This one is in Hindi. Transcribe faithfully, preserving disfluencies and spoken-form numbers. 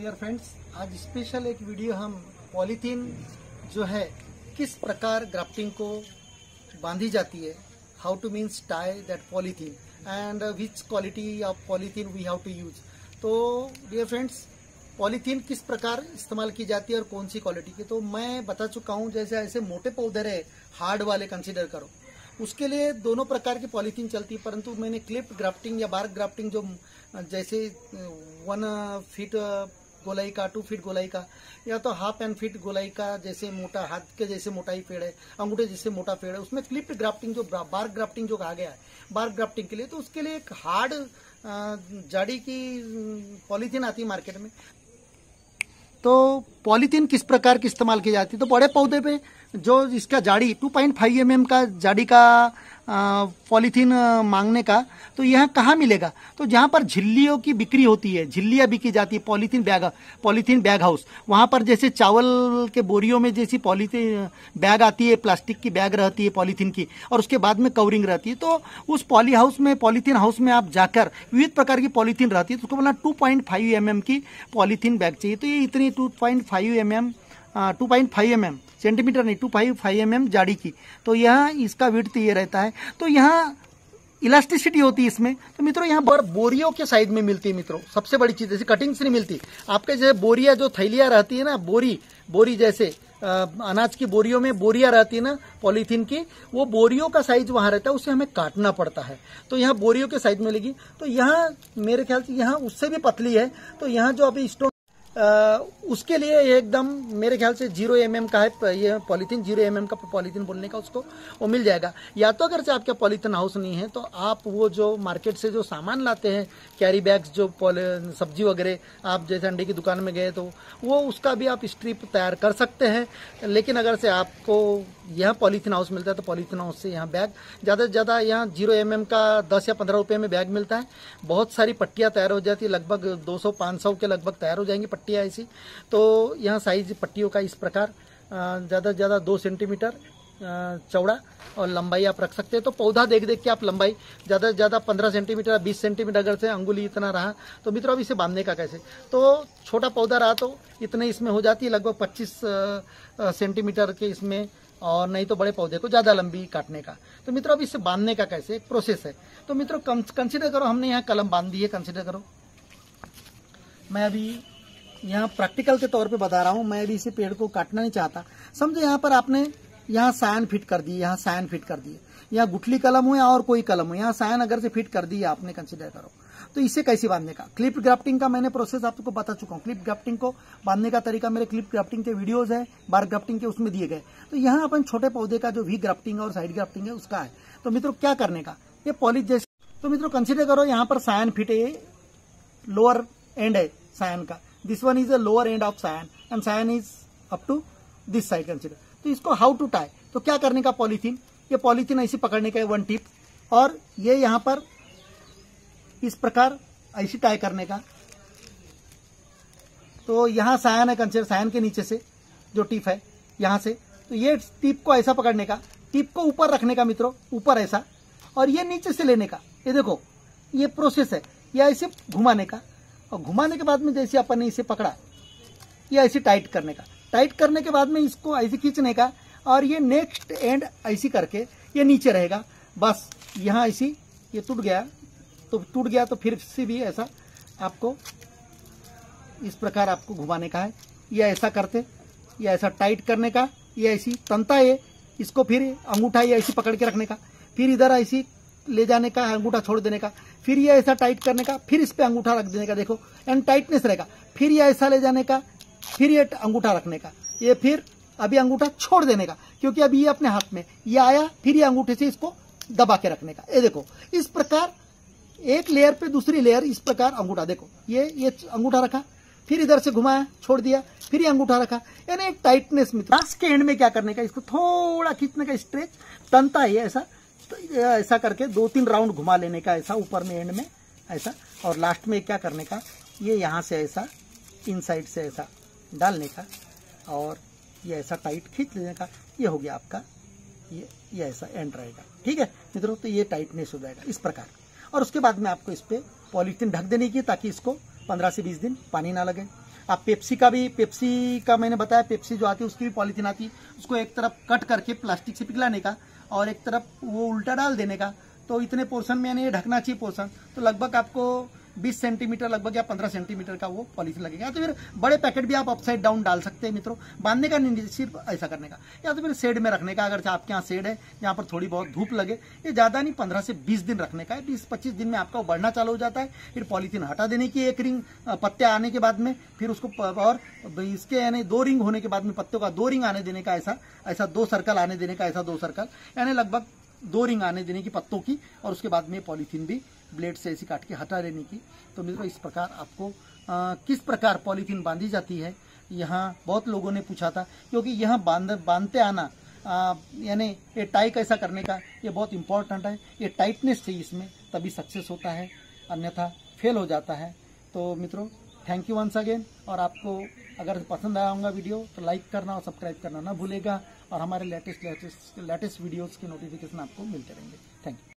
डियर फ्रेंड्स, आज स्पेशल एक वीडियो हम पॉलीथीन जो है किस प्रकार ग्राफ्टिंग को बांधी जाती है, how to means tie that polythene and which quality of polythene we have to use. तो डियर फ्रेंड्स, पॉलीथीन किस प्रकार इस्तेमाल की जाती है और कौन सी क्वालिटी की, तो मैं बता चुका हूँ। जैसे ऐसे मोटे पौधे रहे, हार्ड वाले कंसीडर करो, उसके लिए दोनों प्रकार की पॉलीथीन चलती है। परंतु मैंने क्लिप ग्राफ्टिंग या बार्क ग्राफ्टिंग जो जैसे वन फीट गोलाई का, टू फीट गोलाई का, या तो हाफ एंड फीट गोलाई का, जैसे मोटा हाथ के जैसे मोटाई पेड़ है, अंगूठे जैसे मोटा पेड़ है, उसमें क्लिप ग्राफ्टिंग जो बार्क ग्राफ्टिंग जो कहा गया है बार्क ग्राफ्टिंग के लिए, तो उसके लिए एक हार्ड जाड़ी की पॉलीथीन आती है मार्केट में। तो पॉलीथीन किस प्रकार की इस्तेमाल की जाती है, तो बड़े पौधे पे जो इसका जाड़ी two point five M M का जाड़ी का पॉलीथीन मांगने का, तो यह कहाँ मिलेगा, तो जहाँ पर झिल्लियों की बिक्री होती है, झिल्लियाँ बिकी जाती है, polythene bag polythene bag house, वहाँ पर जैसे चावल के बोरियों में जैसी पॉलीथीन बैग आती है, प्लास्टिक की बैग रहती है पॉलीथीन की, और उसके बाद में कवरिंग रहती है। तो उस पॉली हाउस में, पॉलीथीन हाउस में आप जाकर विविध प्रकार की पॉलीथीन रहती है, तो उसको बोला two point five M M की पॉलीथीन बैग चाहिए। तो ये इतनी two point five M M two point five M M centimeter नहीं, two point five M M जाड़ी की, तो यहाँ इसका विड्थ ये रहता है। तो यहाँ इलास्टिसिटी होती है इसमें। तो मित्रों, यहाँ पर बोरियों के साइड में मिलती है मित्रों, सबसे बड़ी चीज, जैसे कटिंग से नहीं मिलती आपके, जैसे बोरिया जो थैलियाँ रहती है ना, बोरी बोरी जैसे आ, अनाज की बोरियों में बोरियां रहती है ना पॉलीथीन की, वो बोरियों का साइज वहां रहता है, उसे हमें काटना पड़ता है। तो यहाँ बोरियों के साइज में लगी, तो यहाँ मेरे ख्याल से यहाँ उससे भी पतली है। तो यहाँ जो अभी स्टोन Uh, उसके लिए एकदम मेरे ख्याल से जीरो एम एम का है ये पॉलीथीन, जीरो एम एम का पॉलीथीन बोलने का उसको, वो मिल जाएगा। या तो अगर से आपका पॉलीथीन हाउस नहीं है, तो आप वो जो मार्केट से जो सामान लाते हैं, कैरी बैग्स, जो सब्जी वगैरह, आप जैसे अंडे की दुकान में गए तो वो उसका भी आप स्ट्रिप तैयार कर सकते हैं। लेकिन अगर से आपको यहाँ पॉलीथीन हाउस मिलता है, तो पॉलीथीन हाउस से यहाँ बैग ज़्यादा से ज़्यादा यहाँ जीरो एम एम का दस या पंद्रह रुपये में बैग मिलता है। बहुत सारी पट्टियाँ तैयार हो जाती है, लगभग दो सौ पाँच सौ के लगभग तैयार हो जाएंगी पट्टियाँ ऐसी। तो यहाँ साइज पट्टियों का इस प्रकार ज़्यादा से ज़्यादा दो सेंटीमीटर चौड़ा और लंबाई आप रख सकते हैं। तो पौधा देख देख के आप लंबाई ज़्यादा से ज़्यादा पंद्रह सेंटीमीटर बीस सेंटीमीटर अगर से अंगुली इतना रहा, तो मित्रों अब इसे बांधने का कैसे, तो छोटा पौधा रहा तो इतने इसमें हो जाती है लगभग पच्चीस सेंटीमीटर के इसमें, और नहीं तो बड़े पौधे को ज़्यादा लंबी काटने का। तो मित्रों अब इसे बांधने का कैसे, एक प्रोसेस है। तो मित्रों कंसिडर करो, हमने यहाँ कलम बांध दी है, कंसिडर करो। मैं अभी यहाँ प्रैक्टिकल के तौर पे बता रहा हूँ, मैं अभी इसे पेड़ को काटना नहीं चाहता। समझो यहाँ पर आपने यहाँ सायन फिट कर दी, यहाँ सायन फिट कर दिए, यहाँ गुठली कलम हो या और कोई कलम हो, यहाँ सायन अगर से फिट कर दी आपने, कंसिडर करो। तो इसे कैसे बांधने का, क्लिप ग्राफ्टिंग का मैंने प्रोसेस आपको बता चुका हूँ। क्लिप ग्राफ्टिंग को बांधने का तरीका मेरे क्लिप ग्राफ्टिंग के वीडियोज है, बार ग्राफ्टिंग के, उसमें दिए गए। तो यहाँ अपन छोटे पौधे का जो वी ग्राफ्टिंग और साइड ग्राफ्टिंग है उसका है। तो मित्रों क्या करने का, ये पॉलिश जैसे, तो मित्रों कंसिडर करो यहाँ पर सायन फिट है, लोअर एंड है सायन का, this one is a lower end of scion and scion is up to this side consider. तो इसको हाउ टू टाई, तो क्या करने का, पॉलीथीन, ये पॉलीथीन ऐसी पकड़ने का है वन टिप, और ये यहाँ पर इस प्रकार ऐसी टाई करने का। तो यहाँ सायन है, कंसिडर सायन के नीचे से जो टिप है यहाँ से, तो ये टिप को ऐसा पकड़ने का, टिप को ऊपर रखने का मित्रों, ऊपर ऐसा, और ये नीचे से लेने का। ये देखो ये प्रोसेस है, ये ऐसे घुमाने का, और घुमाने के बाद में जैसे अपन ने इसे पकड़ा, ये ऐसे टाइट करने का, टाइट करने के बाद में इसको ऐसे खींचने का, और ये नेक्स्ट एंड ऐसी करके ये नीचे रहेगा। बस यहाँ ऐसी ये टूट गया, तो टूट गया तो फिर से भी ऐसा आपको इस प्रकार आपको घुमाने का है। ये ऐसा करते, ये ऐसा टाइट करने का, ये ऐसी तंता है, इसको फिर अंगूठा ये ऐसी पकड़ के रखने का, फिर इधर ऐसी ले जाने का, अंगूठा छोड़ देने का, फिर ये ऐसा टाइट करने का, फिर इस पे अंगूठा रख देने का, देखो एंड टाइटनेस रहेगा, फिर ये ऐसा ले जाने का, फिर ये अंगूठा रखने का, ये फिर अभी अंगूठा छोड़ देने का, क्योंकि अभी ये अपने हाथ में ये आया, फिर ये अंगूठे से इसको दबा के रखने का। ये देखो इस प्रकार एक लेयर पे दूसरी लेयर, इस प्रकार अंगूठा, देखो ये ये अंगूठा रखा, फिर इधर से घुमाया, छोड़ दिया, फिर ये अंगूठा रखा, यानी एक टाइटनेस में। लास्ट के एंड में क्या करने का, इसको थोड़ा खींचने का, स्ट्रेच तनता है ऐसा, तो ऐसा करके दो तीन राउंड घुमा लेने का, ऐसा ऊपर में एंड में ऐसा, और लास्ट में क्या करने का, ये यहाँ से ऐसा इन साइड से ऐसा डालने का, और ये ऐसा टाइट खींच लेने का। ये हो गया आपका, ये ये ऐसा एंड रहेगा। ठीक है मित्रों, तो ये टाइटनेस हो जाएगा इस प्रकार। और उसके बाद में आपको इस पे पॉलीथीन ढक देने की, ताकि इसको पंद्रह से बीस दिन पानी ना लगे। आप पेप्सी का भी, पेप्सी का मैंने बताया, पेप्सी जो आती है उसकी भी पॉलीथीन आती है, उसको एक तरफ कट करके प्लास्टिक से पिघलाने का और एक तरफ वो उल्टा डाल देने का। तो इतने पोर्शन में यानी ये ढकना चाहिए पोर्शन, तो लगभग आपको बीस सेंटीमीटर लगभग या पंद्रह सेंटीमीटर का वो पॉलीथीन लगेगा। या तो फिर बड़े पैकेट भी आप अपसाइड डाउन डाल सकते हैं मित्रों, बांधने का नहीं, सिर्फ ऐसा करने का। या तो फिर शेड में रखने का, अगर आपके यहाँ शेड है यहाँ पर थोड़ी बहुत धूप लगे, ये ज़्यादा नहीं, पंद्रह से बीस दिन रखने का है। बीस पच्चीस दिन में आपका वो बढ़ना चालू हो जाता है। फिर पॉलीथीन हटा देने की एक रिंग पत्ते आने के बाद में, फिर उसको और इसके यानी दो रिंग होने के बाद में पत्तों का दो रिंग आने देने का, ऐसा ऐसा दो सर्कल आने देने का, ऐसा दो सर्कल यानी लगभग दो रिंग आने देने की पत्तों की, और उसके बाद में पॉलीथीन भी ब्लेड से ऐसी काट के हटा देने की। तो मित्रों इस प्रकार आपको आ, किस प्रकार पॉलीथीन बांधी जाती है, यहाँ बहुत लोगों ने पूछा था, क्योंकि यहाँ बांध बांधते आना यानी ये टाई कैसा करने का, ये बहुत इंपॉर्टेंट है। ये टाइटनेस चाहिए इसमें, तभी सक्सेस होता है, अन्यथा फेल हो जाता है। तो मित्रों थैंक यू वंस अगेन, और आपको अगर पसंद आया होगा वीडियो तो लाइक करना और सब्सक्राइब करना ना भूलेगा, और हमारे लेटेस्ट लेटेस्ट लेटेस्ट वीडियोज़ के नोटिफिकेशन आपको मिलते रहेंगे। Thank you.